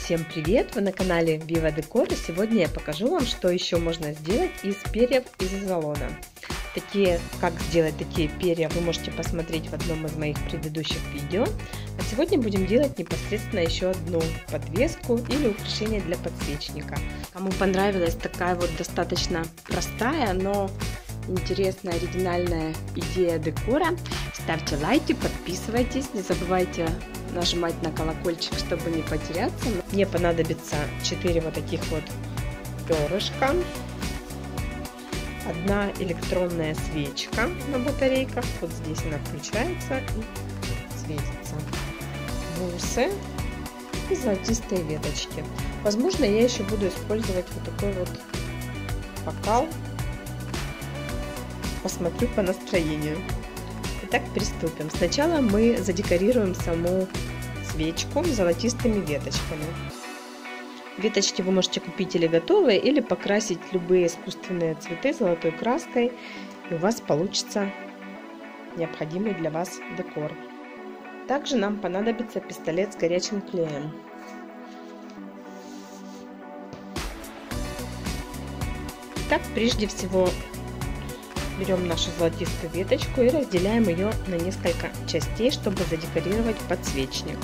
Всем привет! Вы на канале Viva Decor, и сегодня я покажу вам, что еще можно сделать из перьев из изолона. Как сделать такие перья, вы можете посмотреть в одном из моих предыдущих видео. А сегодня будем делать непосредственно еще одну подвеску или украшение для подсвечника. Кому понравилась такая вот достаточно простая, но интересная, оригинальная идея декора, ставьте лайки, подписывайтесь, не забывайте нажимать на колокольчик, чтобы не потеряться. Мне понадобится 4 вот таких вот перышка, одна электронная свечка на батарейках, вот здесь она включается и светится, бусы и золотистые веточки. Возможно, я еще буду использовать вот такой вот бокал, посмотрю по настроению. Итак, приступим. Сначала мы задекорируем саму свечку золотистыми веточками. Веточки вы можете купить или готовые, или покрасить любые искусственные цветы золотой краской, и у вас получится необходимый для вас декор. Также нам понадобится пистолет с горячим клеем. Так, прежде всего берем нашу золотистую веточку и разделяем ее на несколько частей, чтобы задекорировать подсвечник.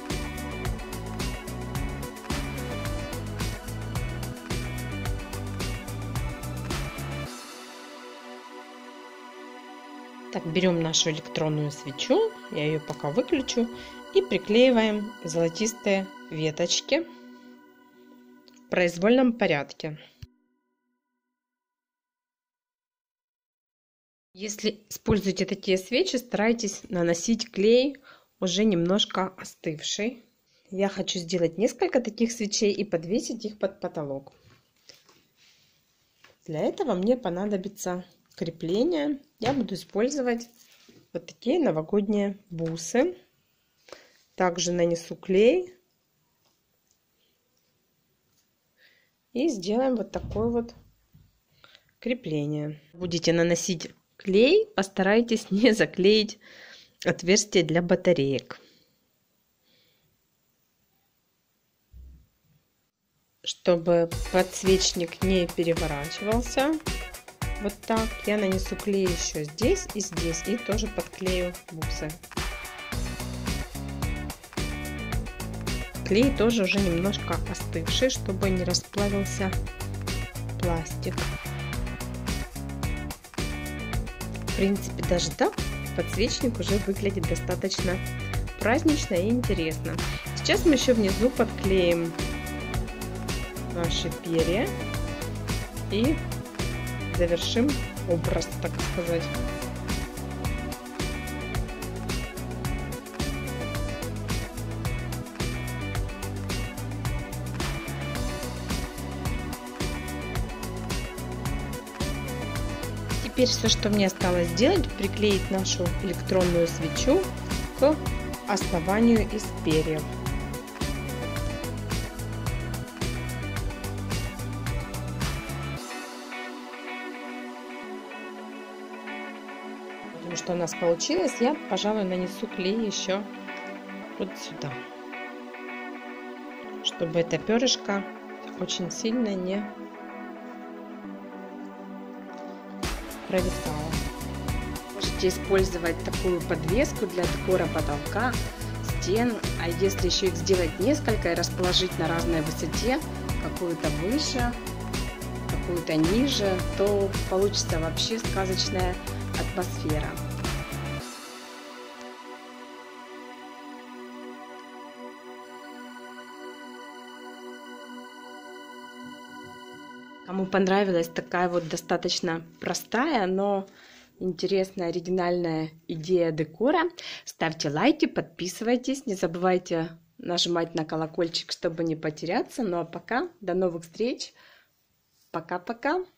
Так, берем нашу электронную свечу, я ее пока выключу, и приклеиваем золотистые веточки в произвольном порядке. Если используете такие свечи, старайтесь наносить клей уже немножко остывший. Я хочу сделать несколько таких свечей и подвесить их под потолок. Для этого мне понадобится крепление. Я буду использовать вот такие новогодние бусы. Также нанесу клей. И сделаем вот такое вот крепление. Будете наносить клей, постарайтесь не заклеить отверстие для батареек. Чтобы подсвечник не переворачивался, вот так, я нанесу клей еще здесь и здесь, и тоже подклею бусы. Клей тоже уже немножко остывший, чтобы не расплавился пластик. В принципе, даже так подсвечник уже выглядит достаточно празднично и интересно. Сейчас мы еще внизу подклеим наши перья и завершим образ, так сказать. Теперь все, что мне осталось сделать, приклеить нашу электронную свечу к основанию из перьев. Потому что у нас получилось, я, пожалуй, нанесу клей еще вот сюда, чтобы это перышко очень сильно не провисала. Можете использовать такую подвеску для декора потолка, стен, а если еще их сделать несколько и расположить на разной высоте, какую-то выше, какую-то ниже, то получится вообще сказочная атмосфера. Кому понравилась такая вот достаточно простая, но интересная, оригинальная идея декора, ставьте лайки, подписывайтесь, не забывайте нажимать на колокольчик, чтобы не потеряться. Ну а пока, до новых встреч, пока-пока!